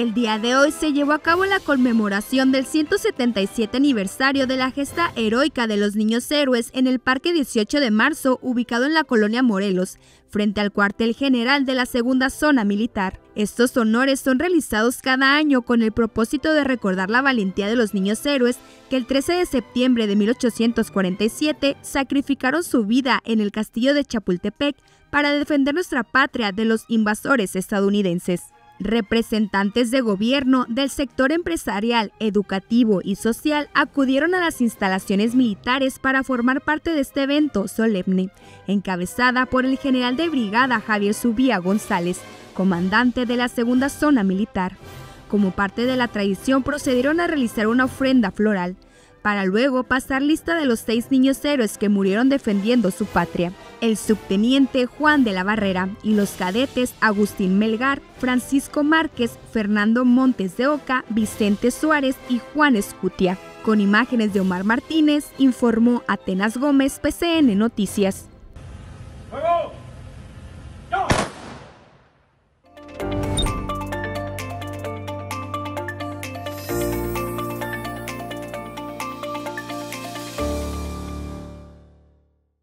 El día de hoy se llevó a cabo la conmemoración del 177 aniversario de la gesta heroica de los niños héroes en el Parque 18 de Marzo, ubicado en la colonia Morelos, frente al cuartel general de la segunda zona militar. Estos honores son realizados cada año con el propósito de recordar la valentía de los niños héroes que el 13 de septiembre de 1847 sacrificaron su vida en el castillo de Chapultepec para defender nuestra patria de los invasores estadounidenses. Representantes de gobierno, del sector empresarial, educativo y social acudieron a las instalaciones militares para formar parte de este evento solemne, encabezada por el general de brigada Javier Zubía González, comandante de la segunda zona militar. Como parte de la tradición procedieron a realizar una ofrenda floral, para luego pasar lista de los 6 niños héroes que murieron defendiendo su patria. El subteniente Juan de la Barrera y los cadetes Agustín Melgar, Francisco Márquez, Fernando Montes de Oca, Vicente Suárez y Juan Escutia. Con imágenes de Omar Martínez, informó Atenas Gómez, PCN Noticias.